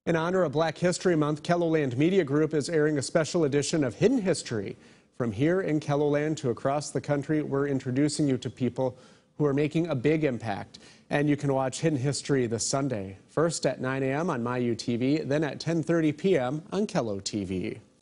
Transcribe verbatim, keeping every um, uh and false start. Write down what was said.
In honor of Black History Month, KELOLAND Media Group is airing a special edition of Hidden History. From here in KELOLAND to across the country, we're introducing you to people who are making a big impact. And you can watch Hidden History this Sunday, first at nine A M on My U T V, then at ten thirty P M on Kelo T V.